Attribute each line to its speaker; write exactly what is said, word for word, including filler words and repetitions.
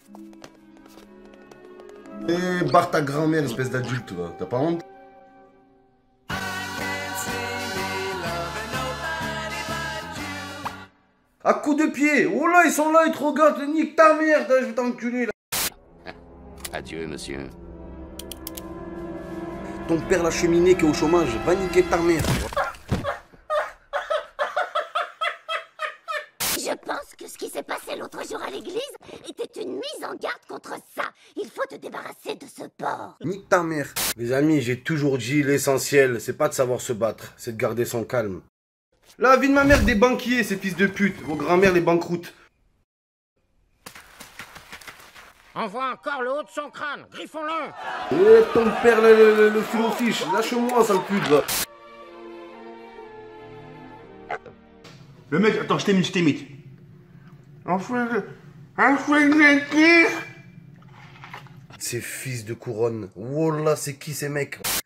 Speaker 1: Eh, barre ta grand-mère, espèce d'adulte, va. T'as pas honte? À coups de pied. Oh là, ils sont là, ils te regardent. Nique ta mère, je vais t'enculer, là.
Speaker 2: Adieu, monsieur.
Speaker 1: Ton père, la cheminée, qui est au chômage, va niquer ta mère.
Speaker 3: Je pense que ce qui s'est passé l'autre jour à l'église était une mise en garde contre ça. Il faut te débarrasser de ce porc.
Speaker 1: Nique ta mère. Les amis, j'ai toujours dit l'essentiel, c'est pas de savoir se battre, c'est de garder son calme. La vie de ma mère des banquiers, ces fils de pute. Vos grand-mères les banqueroutes.
Speaker 4: On voit encore le haut de son crâne. Griffons-le.
Speaker 1: Eh, ton père, le, le, le, le filofiche. Lâche-moi, sale pute, va.
Speaker 5: Le mec, attends, je t'imite, je t'imite. Enfin, enfin, je
Speaker 1: Ces fils de couronne. Wallah, c'est qui ces mecs?